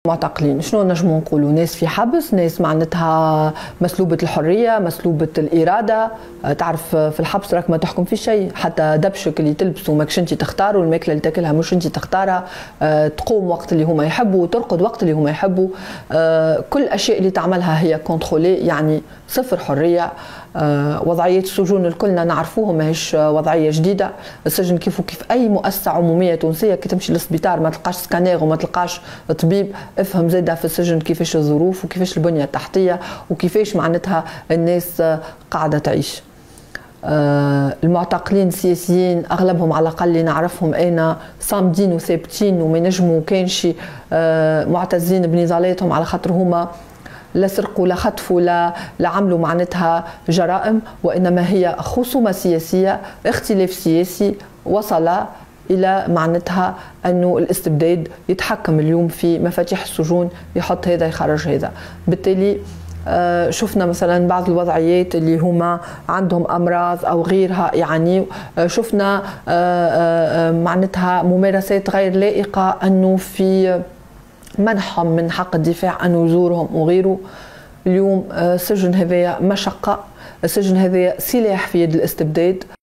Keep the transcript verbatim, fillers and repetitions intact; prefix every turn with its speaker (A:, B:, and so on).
A: معتقلين. شنو نجمو نقولوا؟ ناس في حبس، ناس معناتها مسلوبة الحرية، مسلوبة الإرادة. تعرف في الحبس راك ما تحكم في شيء، حتى دبشك اللي تلبسه ماكش انت تختاره، والماكلة اللي تاكلها مش انت تختارها، تقوم وقت اللي هما يحبوا وترقد وقت اللي هما يحبوا، كل الأشياء اللي تعملها هي كونترولي، يعني صفر حرية. وضعيات السجون الكلنا نعرفوهم، ماهيش وضعية جديدة. السجن كيف وكيف أي مؤسسة عمومية تونسية، كي تمشي للسبيطار ما تلقاش سكانير وما تلقاش طبيب، افهم زاده في السجن كيفاش الظروف وكيفاش البنية التحتية وكيفاش معناتها الناس قاعدة تعيش. المعتقلين السياسيين أغلبهم على الأقل اللي نعرفهم أنا صامدين وثابتين وما ينجموا كانش معتزين بنضالاتهم، على خاطر هما لا سرقوا لا خطفوا لا لا عملوا معناتها جرائم، وإنما هي خصومة سياسية، اختلاف سياسي وصل إلى معناتها أنه الاستبداد يتحكم اليوم في مفاتيح السجون، يحط هذا يخرج هذا. بالتالي آه شفنا مثلا بعض الوضعيات اللي هما عندهم أمراض أو غيرها، يعني آه شفنا آه آه معناتها ممارسات غير لائقة، أنه في منحهم من حق الدفاع أن يزورهم وغيره. اليوم السجن هذايا مشقة، السجن هذايا سلاح في يد الاستبداد.